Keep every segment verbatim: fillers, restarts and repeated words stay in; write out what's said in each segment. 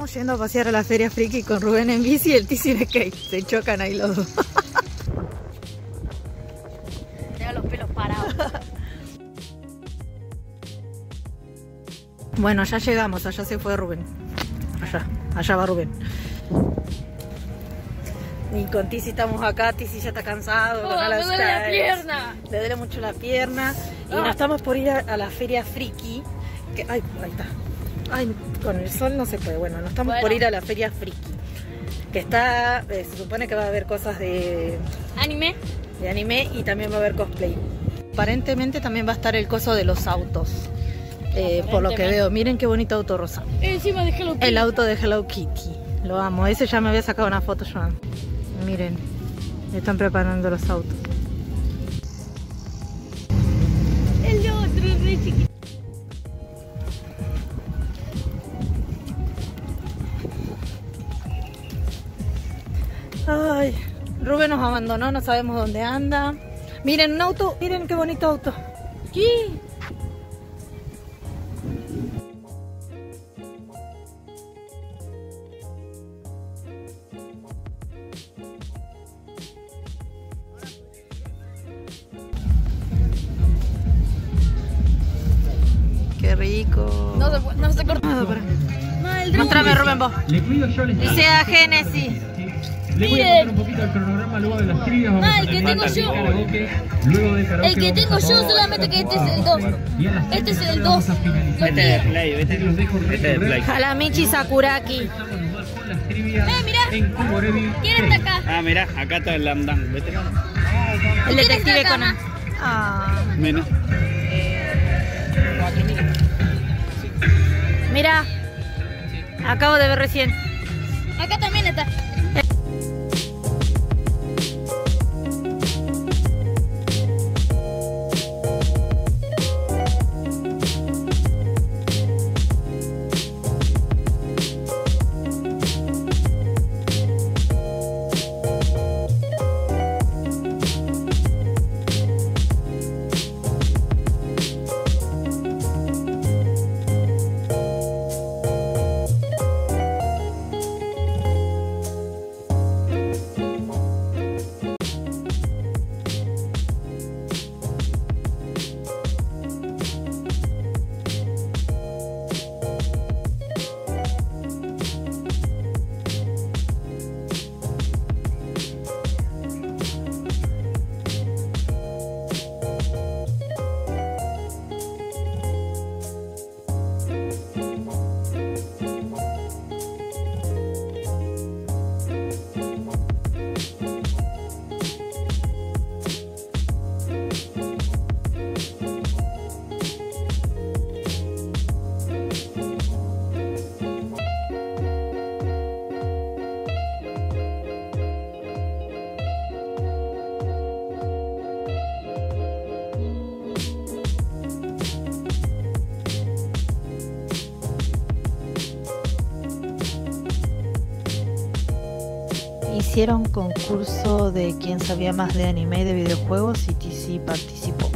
Estamos yendo a pasear a la Feria Friki con Rubén en bici y el Tizi en skate. Se chocan ahí los dos. Tengo los pelos parados. Bueno, ya llegamos. Allá se fue Rubén. Allá, allá va Rubén. Y con Tizi estamos acá. Tizi ya está cansado. Oh, me duele la pierna. Le duele mucho la pierna. Y Oh. nos estamos por ir a, a la Feria Friki. Que, ay, ahí está. Ay, con el sol no se puede. Bueno, nos estamos Bueno. por ir a la Feria Friki. Que está, eh, se supone que va a haber cosas de, Anime. de anime y también va a haber cosplay. Aparentemente también va a estar el coso de los autos. Eh, por lo que veo, miren qué bonito auto rosa. Encima de Hello Kitty. El auto de Hello Kitty. Lo amo. Ese ya me había sacado una foto yo. Miren, están preparando los autos. El otro es re chiquito. Ay, Rubén nos abandonó, no sabemos dónde anda. Miren, un auto, miren qué bonito auto. ¿Qué? Qué rico. No se, puede- no se corta. Ah, para. No, el dron. Mostrame, Rubén, vos. Le cuido yo les Dice a Génesis. Le voy a contar un poquito el cronograma luego de las trivias. Vamos Ah, a el que tener tengo yo. karaoke. Luego de karaoke El que vamos tengo a yo, jugar. solamente que este es el dos. Y a las Este es tres el vamos dos. a finalizar. Este es Play, vete, Los dejo vete de recorrer. Play. A la Michi Sakuraki. Estamos nomás con las trivias Eh, mirá. en Cubo Ready. ¿Quién está acá? Ah, mirá, acá está el Lamdan, vete. El ¿Quién detective está acá? Conan. Ah, Menos. mira. Acabo de ver recién. Acá también está. Hicieron concurso de quién sabía más de anime y de videojuegos y Tizi participó.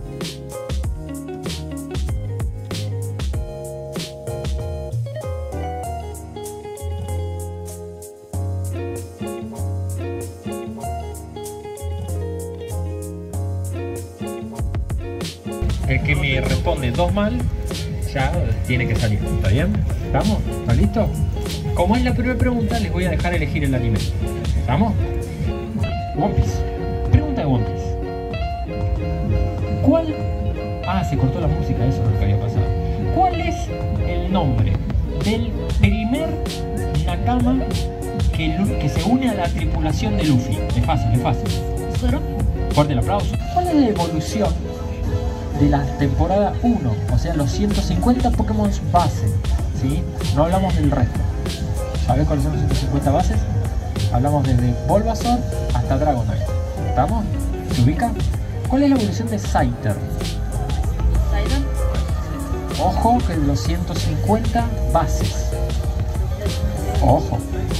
El que me responde dos mal, ya tiene que salir. ¿Está bien? ¿Estamos? ¿Está listo? Como es la primera pregunta, les voy a dejar elegir el anime. ¿Estamos? One Piece. Pregunta de One Piece. ¿Cuál? Ah, se cortó la música, eso es lo que había pasado. ¿Cuál es el nombre del primer Nakama que, Lu- que se une a la tripulación de Luffy? Es fácil, es fácil. ¿Zoro? Fuerte el aplauso. ¿Cuál es la evolución de la temporada uno? O sea, los ciento cincuenta Pokémon base, ¿sí? No hablamos del resto. ¿Sabes cuáles son los ciento cincuenta bases? Hablamos desde Bulbasaur hasta Dragonite. ¿Estamos? ¿Se ubica? ¿Cuál es la evolución de Scyther? ¿Sidon? Ojo que de los ciento cincuenta bases. Ojo.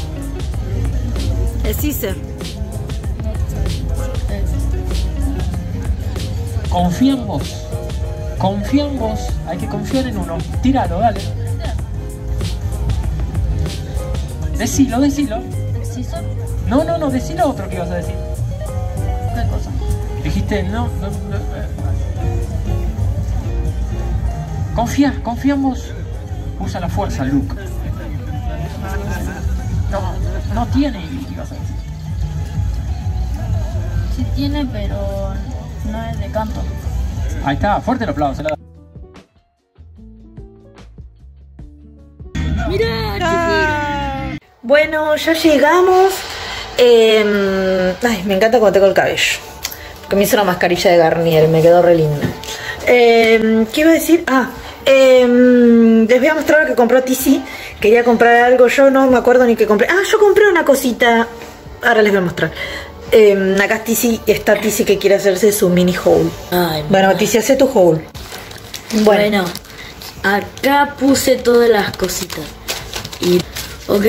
El Caesar. Confía en vos. Confía en vos. Hay que confiar en uno. Tíralo, dale. Decilo, decilo. ¿Exciso? No, no, no, decilo otro que ibas a decir. ¿Qué cosa? Dijiste, no, no, no. eh. Confía, confiamos. Usa la fuerza, Luke. No, no tiene, ibas a decir. Sí tiene, pero no es de canto. Ahí está, fuerte el aplauso. Mira, Bueno, ya llegamos. Eh, ay, me encanta cuando tengo el cabello. Porque me hice una mascarilla de Garnier, me quedó re linda. Eh, ¿Qué iba a decir? Ah, eh, les voy a mostrar lo que compró Tizi. Quería comprar algo, yo no me acuerdo ni qué compré. Ah, yo compré una cosita. Ahora les voy a mostrar. Eh, acá Tizi, está Tizi que quiere hacerse su mini haul. Ay, Bueno, Tizi, hace tu haul. Bueno, acá puse todas las cositas. Y, ok.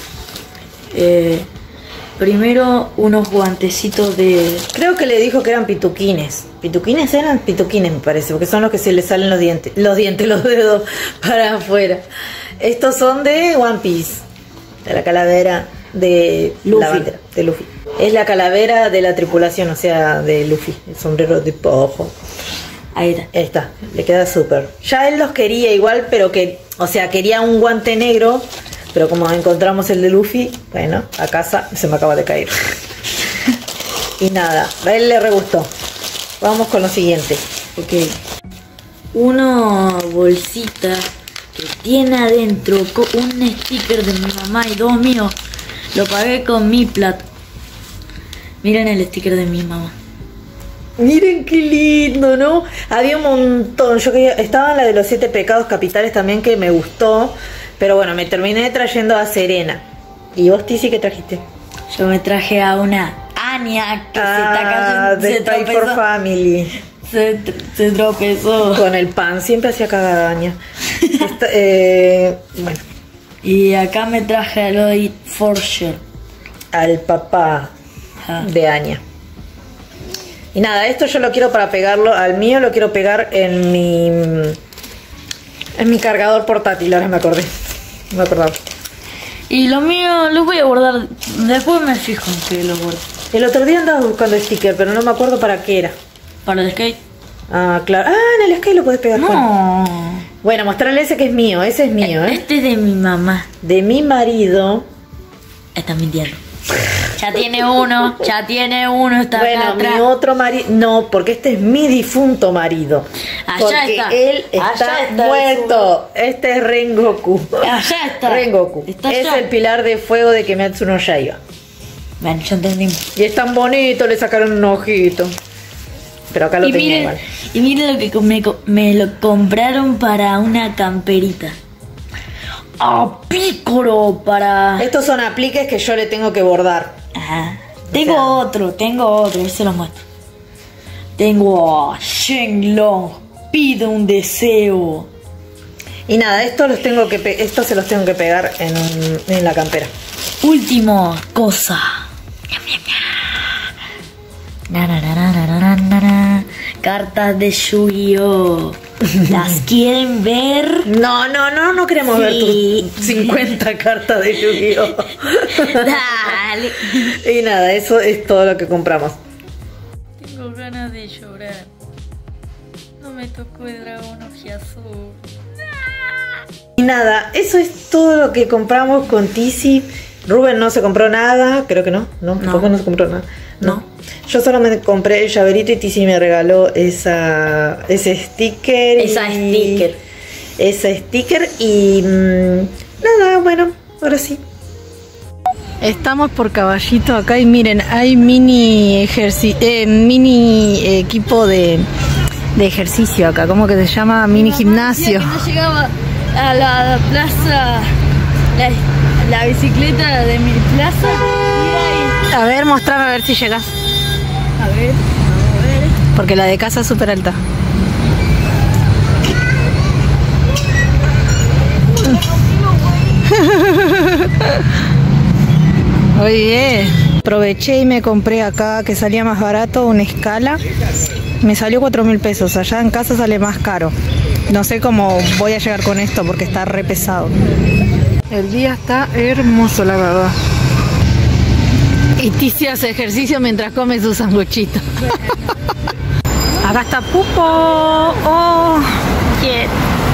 Eh, primero unos guantecitos de... Creo que le dijo que eran pituquines. ¿Pituquines eran? Pituquines me parece, porque son los que se le salen los dientes, los dientes, los dedos para afuera. Estos son de One Piece, de la calavera de Luffy. la bandera, de Luffy. Es la calavera de la tripulación, o sea, de Luffy, el sombrero de pojo. Ahí está. Ahí está, le queda súper. Ya él los quería igual, pero que, o sea, quería un guante negro, pero como encontramos el de Luffy, bueno, a casa se me acaba de caer. Y nada, a él le re gustó. Vamos con lo siguiente. Ok. Una bolsita que tiene adentro co- un sticker de mi mamá y dos míos. Lo pagué con mi plata. Miren el sticker de mi mamá. Miren qué lindo, ¿no? Había un montón. Yo quería, estaba la de los siete pecados capitales también que me gustó. Pero bueno, me terminé trayendo a Serena. ¿Y vos, Tizi, qué trajiste? Yo me traje a una Anya que Ah, se está cayendo. de Se Spy for tropezó. Family. Se, tr- se tropezó. Con el pan, siempre hacía cagadaña. Esta, eh, bueno, Y acá me traje a Lloyd Forger. al papá Ah. de Anya. Y nada, esto yo lo quiero para pegarlo. Al mío lo quiero pegar en mi en mi cargador portátil. Ahora me acordé. No me acordaba. Y lo mío lo voy a guardar. Después me fijo en que lo guardo. El otro día andaba buscando sticker, pero no me acuerdo para qué era. Para el skate. Ah, claro. Ah, en el Sky lo puedes pegar. Juan. No. Bueno, mostrarle ese que es mío. Ese es mío, ¿eh? Este es de mi mamá. De mi marido. Está mintiendo. Ya tiene uno. Ya tiene uno. Está Bueno, acá atrás. mi otro marido. No, porque este es mi difunto marido. Allá porque está. él está, Allá está muerto. Este es Rengoku. Allá está. Rengoku. Está es allá. el pilar de fuego de Kimetsu no Yaiba. Bueno, ya entendimos. Y es tan bonito, le sacaron un ojito. Pero acá lo Y tenía miren, igual. y miren lo que co- me, co- me lo compraron para una camperita. ¡Ah, pícoro! Para... Estos son apliques que yo le tengo que bordar. Ajá. Tengo sea- otro, tengo otro, ahí se los muestro. Tengo a Shenlong, pide un deseo. Y nada, estos los tengo que pe- estos se los tengo que pegar en, un- en la campera. Última cosa. Na, na, na, na, na, na, na, na. Cartas de Yu-Gi-Oh! ¿Las quieren ver? No, no, no, no queremos Sí. ver tus cincuenta cartas de Yu-Gi-Oh! Dale. Y nada, eso es todo lo que compramos. Tengo ganas de llorar. No me tocó el dragón ojiazul. Y nada, eso es todo lo que compramos con Tizi. Rubén no se compró nada, creo que no, no, No. tampoco no se compró nada. No. No. Yo solo me compré el llaverito y Tizi me regaló esa, ese sticker. Esa y- sticker. Esa sticker y mm, nada, bueno, ahora sí. Estamos por Caballito acá y miren, hay mini ejerci eh, mini equipo de, de ejercicio acá, ¿cómo que se llama? Mini gimnasio. Que no llegaba a la plaza, la, la bicicleta de mi plaza. Y A ver, mostrame a ver si llegas, ahí, a ver, vamos a ver. porque la de casa es súper alta. Muy bien. Aproveché y me compré acá, que salía más barato, una escala. Me salió cuatro mil pesos. Allá en casa sale más caro. No sé cómo voy a llegar con esto porque está re pesado. El día está hermoso, la verdad. Y Tizi hace ejercicio mientras come su sanguchito. Acá está Pupo. Oh, Quiero.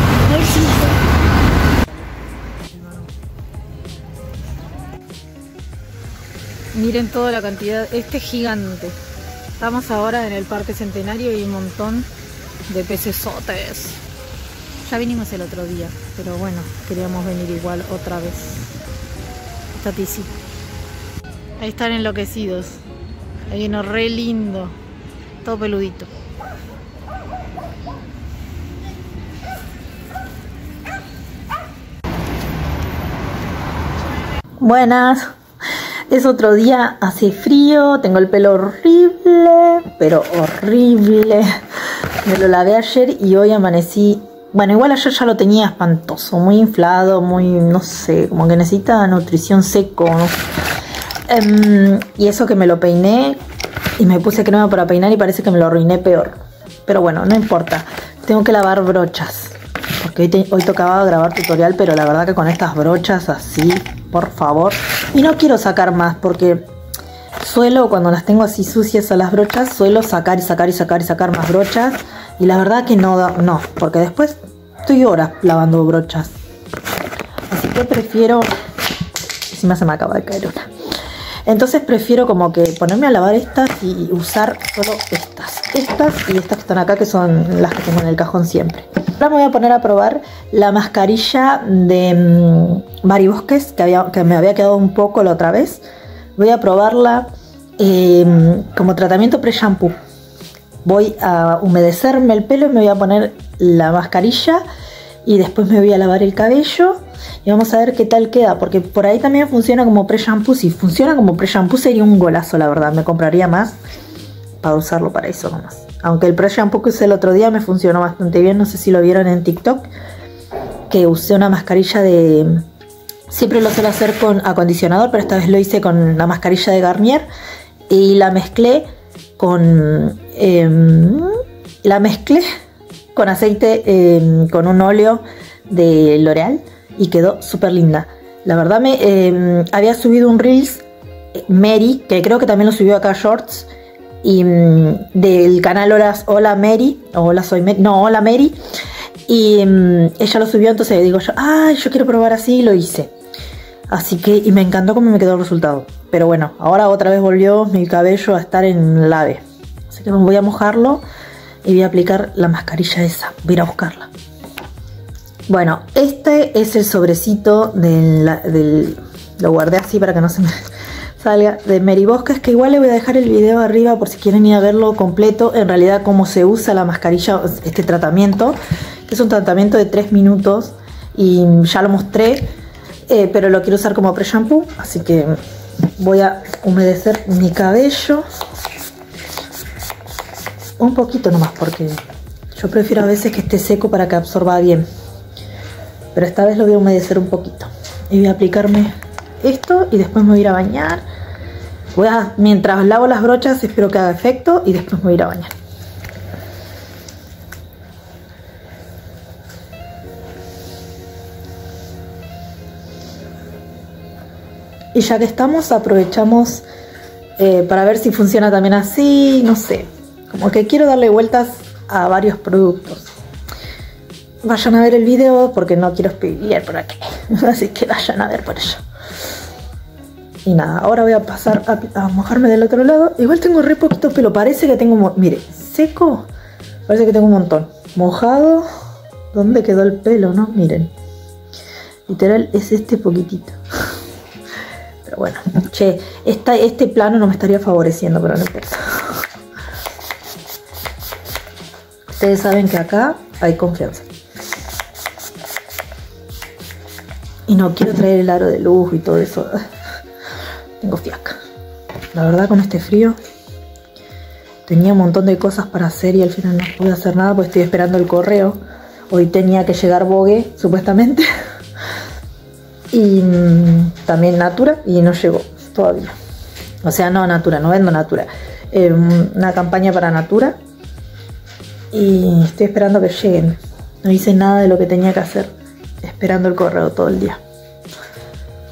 miren toda la cantidad. Este es gigante. Estamos ahora en el Parque Centenario y un montón de pecesotes. Ya vinimos el otro día, pero bueno, queríamos venir igual otra vez. Está Tizi. Ahí están enloquecidos. Hay uno re lindo. Todo peludito. Buenas. Es otro día, hace frío, tengo el pelo horrible, pero horrible. Me lo lavé ayer y hoy amanecí. Bueno, igual ayer ya lo tenía espantoso, muy inflado, muy, no sé, como que necesita nutrición seco, ¿no? Um, y eso que me lo peiné y me puse crema para peinar y parece que me lo arruiné peor. Pero bueno, no importa, tengo que lavar brochas. Porque hoy, te, hoy tocaba grabar tutorial, pero la verdad que con estas brochas así, por favor. Y no quiero sacar más porque suelo, cuando las tengo así sucias a las brochas, suelo sacar y sacar y sacar y sacar más brochas. Y la verdad que no, no, porque después estoy horas lavando brochas. Así que prefiero... Encima se me acaba de caer una. Entonces prefiero como que ponerme a lavar estas y usar solo estas. Estas y estas que están acá, que son las que tengo en el cajón siempre. Ahora me voy a poner a probar la mascarilla de um, Mari Bosques, que, había, que me había quedado un poco la otra vez. Voy a probarla eh, como tratamiento pre-shampoo. Voy a humedecerme el pelo y me voy a poner la mascarilla y después me voy a lavar el cabello y vamos a ver qué tal queda, porque por ahí también funciona como pre-shampoo. Si funciona como pre-shampoo sería un golazo, la verdad. Me compraría más para usarlo para eso nomás. Aunque el pre-shampoo que usé el otro día me funcionó bastante bien. No sé si lo vieron en TikTok, que usé una mascarilla de... Siempre lo suelo hacer con acondicionador, pero esta vez lo hice con la mascarilla de Garnier y la mezclé con... Eh, la mezclé con aceite, eh, con un óleo de L'Oreal y quedó súper linda. La verdad me eh, había subido un Reels Mary, que creo que también lo subió acá Shorts, y um, del canal Hola, Hola Mary, o Hola Soy Mary, no, Hola Mary, y um, ella lo subió, entonces digo yo, ay, yo quiero probar así, y lo hice. Así que, y me encantó cómo me quedó el resultado. Pero bueno, ahora otra vez volvió mi cabello a estar en lave. Así que voy a mojarlo y voy a aplicar la mascarilla esa. Voy a ir a buscarla. Bueno, este es el sobrecito del, del... Lo guardé así para que no se me salga. De Mari Bosques, que igual le voy a dejar el video arriba por si quieren ir a verlo completo. En realidad cómo se usa la mascarilla, este tratamiento. Que es un tratamiento de tres minutos. Y ya lo mostré. Eh, pero lo quiero usar como pre-shampoo. Así que voy a humedecer mi cabello. Un poquito nomás, porque yo prefiero a veces que esté seco para que absorba bien. Pero esta vez lo voy a humedecer un poquito. Y voy a aplicarme esto y después me voy a ir a bañar. Voy a, mientras lavo las brochas, espero que haga efecto y después me voy a ir a bañar. Y ya que estamos, aprovechamos eh, para ver si funciona también así, no sé. Como que quiero darle vueltas a varios productos. Vayan a ver el video porque no quiero spoilear por aquí. Así que vayan a ver por ello. Y nada, ahora voy a pasar a, a mojarme del otro lado. Igual tengo re poquito pelo, parece que tengo... Mire, seco, parece que tengo un montón. Mojado, ¿dónde quedó el pelo, no? Miren. Literal es este poquitito. Pero bueno, che, esta, este plano no me estaría favoreciendo, pero no importa. Ustedes saben que acá hay confianza. Y no quiero traer el aro de luz y todo eso. Tengo fiaca. La verdad, con este frío tenía un montón de cosas para hacer y al final no pude hacer nada porque estoy esperando el correo. Hoy tenía que llegar Vogue, supuestamente. Y mmm, también Natura, y no llegó todavía. O sea, no Natura, no vendo Natura. Eh, una campaña para Natura. Y estoy esperando que lleguen. No hice nada de lo que tenía que hacer, esperando el correo todo el día.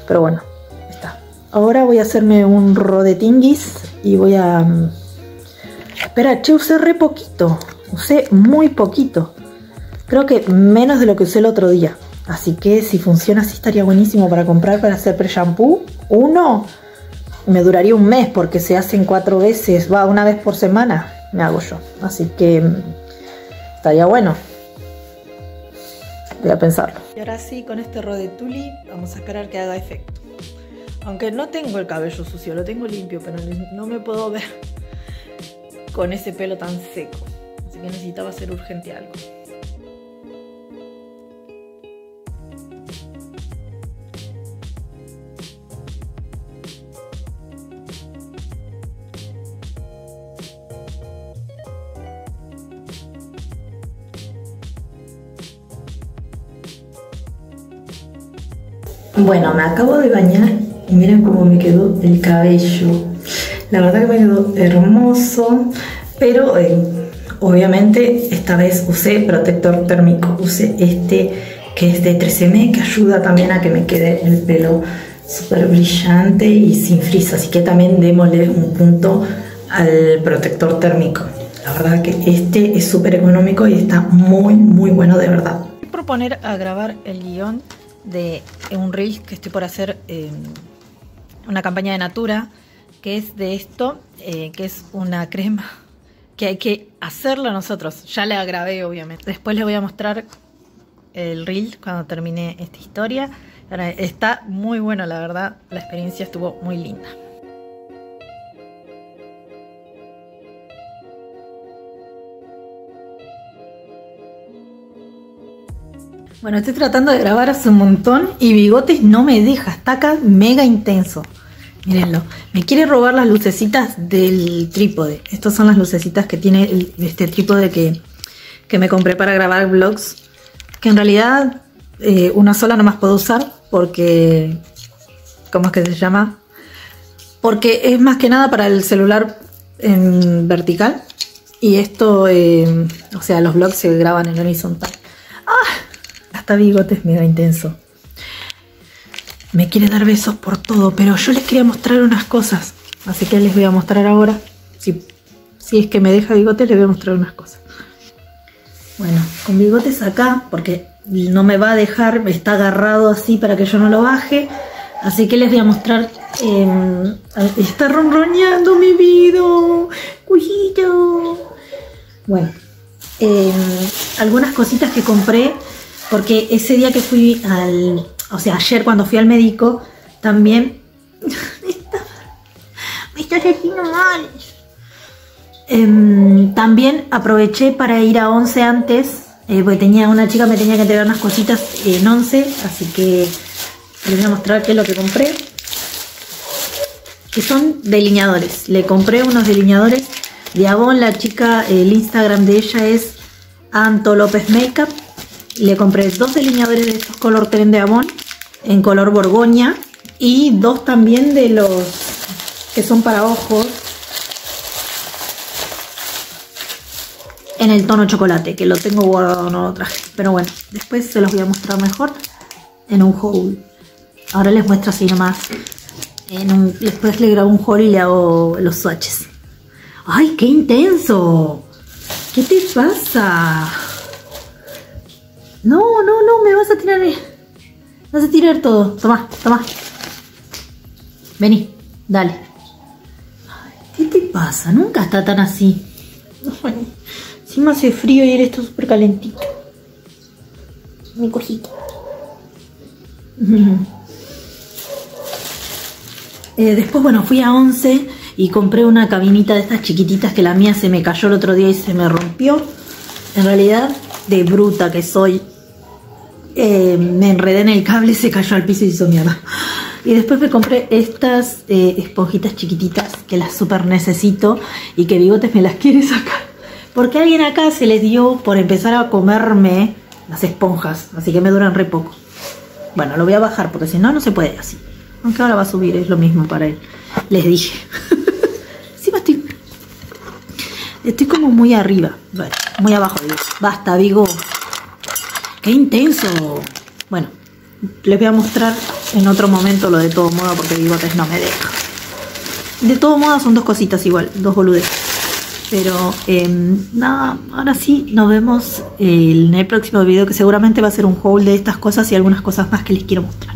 Pero bueno, está. Ahora voy a hacerme un rodetinguis y voy a... Espera, che, usé re poquito. Usé muy poquito. Creo que menos de lo que usé el otro día. Así que si funciona así estaría buenísimo para comprar para hacer pre-shampoo. Uno me duraría un mes porque se hacen cuatro veces, va una vez por semana, me hago yo. Así que estaría bueno. Voy a pensarlo. Y ahora sí, con este Rodetuli vamos a esperar que haga efecto. Aunque no tengo el cabello sucio, lo tengo limpio, pero no me puedo ver con ese pelo tan seco. Así que necesitaba hacer urgente algo. Bueno, me acabo de bañar y miren cómo me quedó el cabello. La verdad que me quedó hermoso, pero eh, obviamente esta vez usé protector térmico. Usé este que es de tres eme, que ayuda también a que me quede el pelo súper brillante y sin frizz. Así que también démosle un punto al protector térmico. La verdad que este es súper económico y está muy, muy bueno de verdad. Voy a proponer a grabar el guión de un reel que estoy por hacer, eh, una campaña de Natura, que es de esto, eh, que es una crema que hay que hacerla nosotros. Ya la grabé, obviamente. Después les voy a mostrar el reel cuando termine esta historia. Está muy bueno, la verdad. La experiencia estuvo muy linda. Bueno, estoy tratando de grabar hace un montón y Bigotes no me deja, está acá mega intenso. Mírenlo, me quiere robar las lucecitas del trípode. Estas son las lucecitas que tiene el, este trípode que, que me compré para grabar vlogs. Que en realidad eh, una sola nomás puedo usar porque... ¿Cómo es que se llama? Porque es más que nada para el celular en vertical. Y esto, eh, o sea, los vlogs se graban en horizontal. ¡Ah! Hasta Bigotes mega intenso. Me quiere dar besos por todo, pero yo les quería mostrar unas cosas. Así que les voy a mostrar ahora. Si, si es que me deja Bigotes, les voy a mostrar unas cosas. Bueno, con Bigotes acá, porque no me va a dejar, está agarrado así para que yo no lo baje. Así que les voy a mostrar. Eh, está ronroneando mi vida. Cujito. Bueno, eh, algunas cositas que compré. Porque ese día que fui al... O sea, ayer cuando fui al médico, también... me, está, me está haciendo mal. Eh, también aproveché para ir a Once antes. Eh, porque tenía una chica me tenía que entregar unas cositas en Once. Así que les voy a mostrar qué es lo que compré. Que son delineadores. Le compré unos delineadores de Avon. La chica, el Instagram de ella es Anto López Makeup. Le compré dos delineadores de estos color creme de Avon en color borgoña y dos también de los que son para ojos en el tono chocolate, que lo tengo guardado, no lo traje, pero bueno, después se los voy a mostrar mejor en un haul. Ahora les muestro así nomás en un, después le grabo un haul y le hago los swatches. ¡Ay, qué intenso! ¿Qué te pasa? No, no, no, me vas a tirar. Me vas a tirar todo. Toma, toma. Vení, dale. ¿Qué te pasa? Nunca está tan así. Ay, encima hace frío y él está súper calentito. Mi cosita. eh, después, bueno, fui a Once y compré una cabinita de estas chiquititas que la mía se me cayó el otro día y se me rompió. En realidad, de bruta que soy. Eh, me enredé en el cable, se cayó al piso y hizo mierda. Y después me compré estas eh, esponjitas chiquititas que las súper necesito y que Bigotes me las quiere sacar. Porque alguien acá se les dio por empezar a comerme las esponjas, así que me duran re poco. Bueno, lo voy a bajar porque si no, no se puede así. Aunque ahora va a subir, es lo mismo para él. Les dije. Encima estoy... Estoy como muy arriba. Bueno, muy abajo, digo. Basta, Vigo. ¡Qué intenso! Bueno, les voy a mostrar en otro momento lo de todo moda porque bigotes no me deja. De todo modo son dos cositas igual, dos boludes. Pero eh, nada, ahora sí, nos vemos en el próximo video que seguramente va a ser un haul de estas cosas y algunas cosas más que les quiero mostrar.